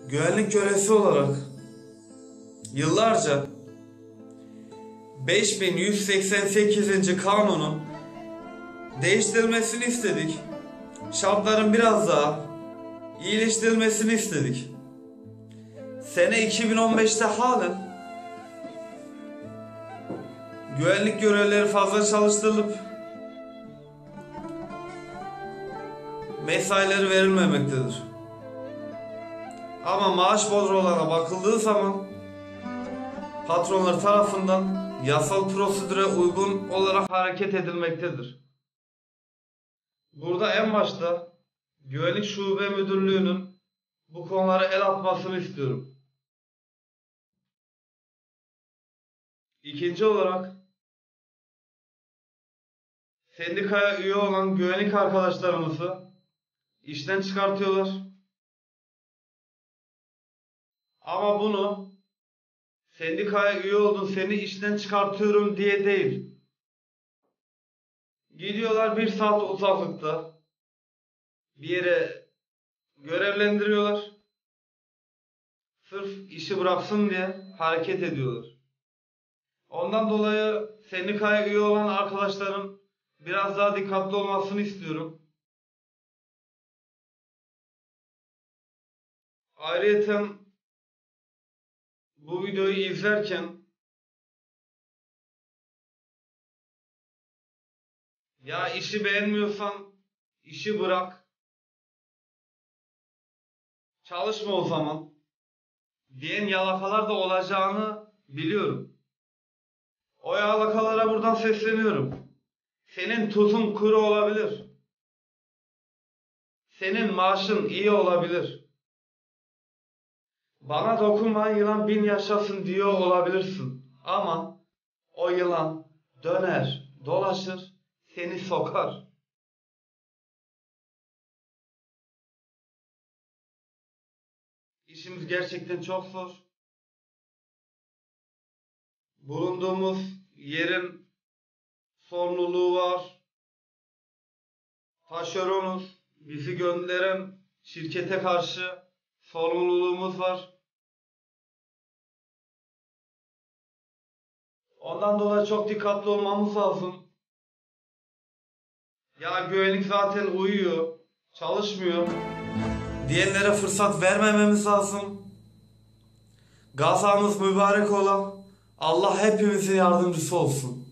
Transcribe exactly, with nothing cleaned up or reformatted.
Güvenlik görevlisi olarak yıllarca beş bin yüz seksen sekizinci kanunun değiştirilmesini istedik. Şartların biraz daha iyileştirilmesini istedik. Sene iki bin on beşte halen güvenlik görevlileri fazla çalıştırılıp mesaileri verilmemektedir. Ama maaş bordrolarına bakıldığı zaman patronlar tarafından yasal prosedüre uygun olarak hareket edilmektedir. Burada en başta Güvenlik Şube Müdürlüğü'nün bu konulara el atmasını istiyorum. İkinci olarak sendikaya üye olan güvenlik arkadaşlarımızı işten çıkartıyorlar. Ama bunu sendikaya üye oldun, seni işten çıkartıyorum diye değil. Gidiyorlar bir saat uzaklıkta bir yere görevlendiriyorlar. Sırf işi bıraksın diye hareket ediyorlar. Ondan dolayı sendikaya üye olan arkadaşların biraz daha dikkatli olmasını istiyorum. Ayrıca bu videoyu izlerken ya işi beğenmiyorsan işi bırak, çalışma o zaman diyen yalakalar da olacağını biliyorum. O yalakalara buradan sesleniyorum. Senin tuzun kuru olabilir. Senin maaşın iyi olabilir. Bana dokunmayan yılan bin yaşasın diyor olabilirsin. Ama o yılan döner, dolaşır, seni sokar. İşimiz gerçekten çok zor. Bulunduğumuz yerin sorumluluğu var. Taşeronuz, bizi gönderen şirkete karşı sorumluluğumuz var. Ondan dolayı çok dikkatli olmamız lazım. Ya güvenlik zaten uyuyor, çalışmıyor diyenlere fırsat vermememiz lazım. Gazamız mübarek ola. Allah hepimizin yardımcısı olsun.